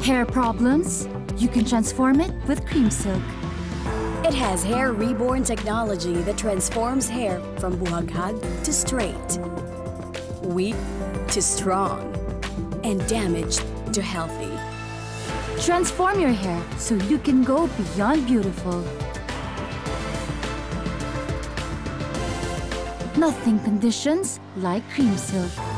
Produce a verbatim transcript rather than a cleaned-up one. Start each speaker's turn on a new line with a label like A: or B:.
A: Hair problems? You can transform it with Cream Silk.
B: It has hair reborn technology that transforms hair from buhaghag to straight, weak to strong, and damaged to healthy.
A: Transform your hair so you can go beyond beautiful. Nothing conditions like Cream Silk.